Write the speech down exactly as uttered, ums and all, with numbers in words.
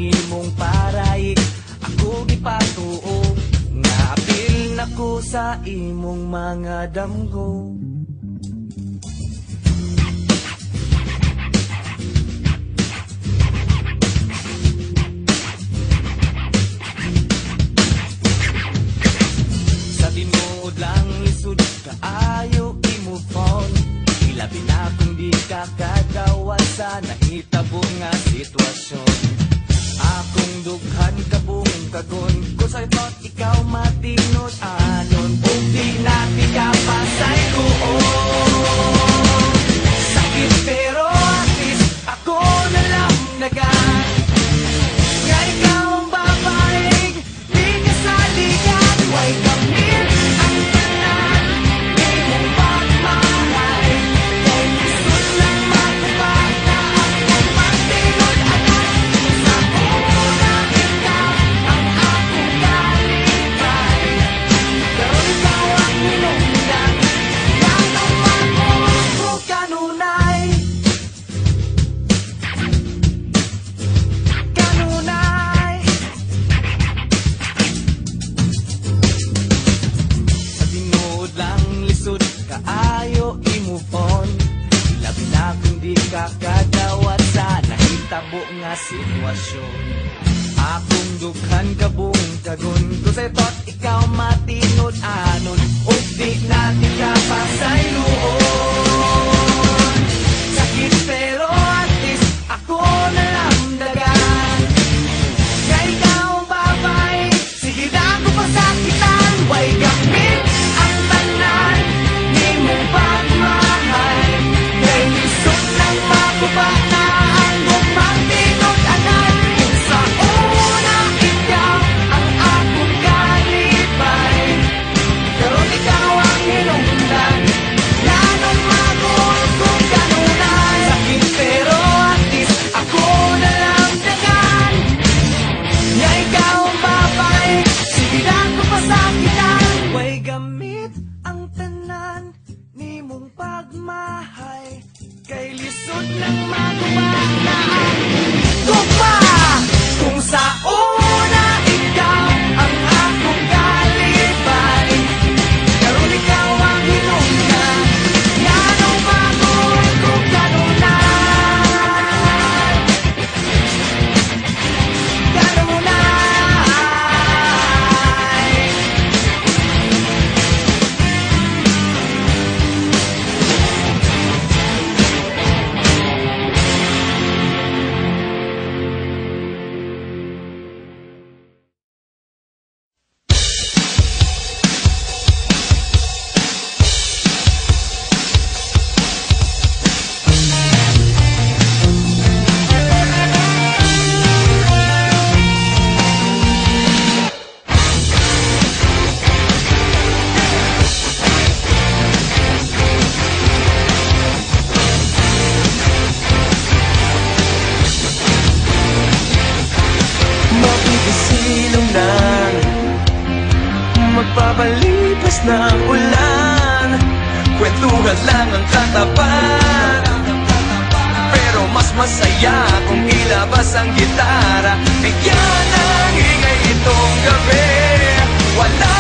imong paray. Ako gipatuo nga apil nako sa imong mga damgo. Sa tinuod lang lisod kaayo i-move on. Ilabi na kung di ka kagawad sa nahitabo nga sitwasyon. Akong dughan kabung kagon ko sa thought ikaw matinod anon. Kung di natin ka pasayroon. Sakit pero at least ako nalamdagan nga ikaw ang babaeng di ka sa ligan. Why kamil ang tanan di mong pagmahal. Kay gusto lang magpapata akong magtinod anak. Sa una ikaw ang akong kalipay. Pero ikaw ang minundan. Yan ang ako kanunay. Kanunay. Sa tinuod lang lisod kaayo i-move on. Labi na kung di ka kagawad sa nahitabo nga sitwasyon. Akong dughan kabung kagon ko sa thought ikaw matinod anon. O di natin ka pasayroon. Sakit pero at least ako nalamdagan nga ikaw ang babae. Sige na ako pasakitan. Why gamit ang tanan di mong pagmahal. Kay lisod lang mababa ang magtinod anan. Kung sa una ikaw ang akong kalipay. Pero ikaw ang hinungdan. Yan ang magul kung kanunay. Sakit pero at least ako nalamdagan nga ikaw ang babae. Sige na ako pasakitan. Way gamit ang tanan ni mong pagmahay. Kay lisod ng magumana ang gugma. Kung sa una ikaw ang akong kalipay. Pero ikaw ang hinungdan. Yan ang magul kung kanunay. Kanunay. Mapipisilong lang magpapalipas ng ulan. Kwentuhan lang ang katapat. Pero mas masaya kung ilabas ang gitara. Bigyan ng ingay itong gabi. Wala